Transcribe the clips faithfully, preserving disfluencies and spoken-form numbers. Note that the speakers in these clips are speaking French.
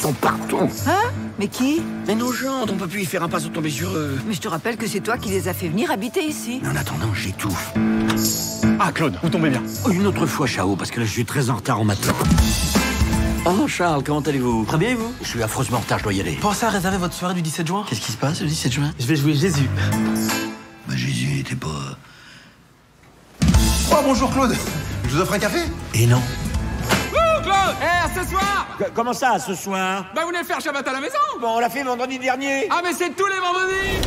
sont partout. Hein? Mais qui? Mais nos gens, on peut plus y faire un pas sans tomber sur eux. Mais je te rappelle que c'est toi qui les as fait venir habiter ici. Mais en attendant, j'étouffe. Ah, Claude, vous tombez bien. Oh, une autre fois, Chao, parce que là, je suis très en retard en matin. Oh, Charles, comment allez-vous? Très bien, et vous? Je suis affreusement en retard, je dois y aller. Pensez à réserver votre soirée du dix-sept juin. Qu'est-ce qui se passe le dix-sept juin? Je vais jouer Jésus. Bah, Jésus n'était pas... Oh, bonjour, Claude. Je vous offre un café? Et non. Oh, Claude! Eh, ce soir! Qu comment ça, ce soir? Bah, vous venez faire Shabbat à la maison! Bon, on l'a fait vendredi dernier. Ah, mais c'est tous les vendredis!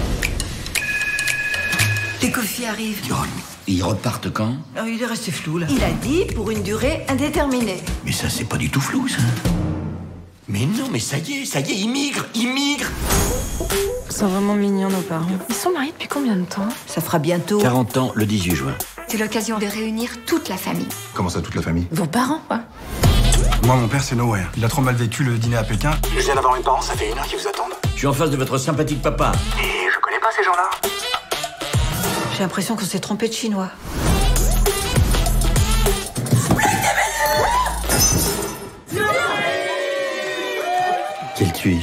Les Kofi arrivent. John, ils repartent quand? Oh, il est resté flou, là. Il a dit pour une durée indéterminée. Mais ça, c'est pas du tout flou, ça. Mais non, mais ça y est, ça y est, ils migrent, ils migrent. Ils sont vraiment mignons, nos parents. Ils sont mariés depuis combien de temps? Ça fera bientôt... quarante ans, le dix-huit juin. C'est l'occasion de réunir toute la famille. Comment ça, toute la famille? Vos parents, quoi. Moi, mon père, c'est Nowhere. Il a trop mal vécu le dîner à Pékin. Je viens d'avoir mes parents, ça fait une heure qu'ils vous attendent. Je suis en face de votre sympathique papa. Et je connais pas ces gens-là. J'ai l'impression qu'on s'est trompé de chinois. Quelle tuile.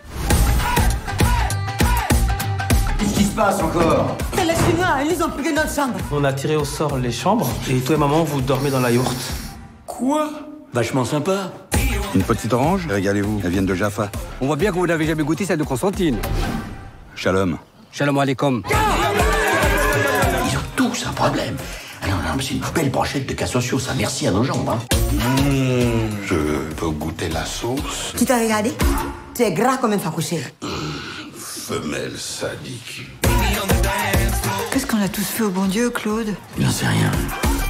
Qu'est-ce qui se passe encore? Les Chinois, ils ont pris notre chambre. On a tiré au sort les chambres et toi et maman, vous dormez dans la yourte. Quoi? Vachement sympa. Une petite orange, régalez-vous, elles viennent de Jaffa. On voit bien que vous n'avez jamais goûté celle de Constantine. Shalom. Shalom alaikum. Ils ont tous un problème. Ah non, non, mais c'est une belle brochette de cas sociaux, ça. Merci à nos jambes, hein. Mmh, je peux goûter la sauce. Tu t'as regardé? C'est gras comme un facouché. Femelle sadique. Qu'est-ce qu'on a tous fait au bon Dieu, Claude? J'en sais rien.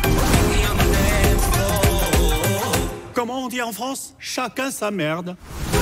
Comment on dit en France? Chacun sa merde.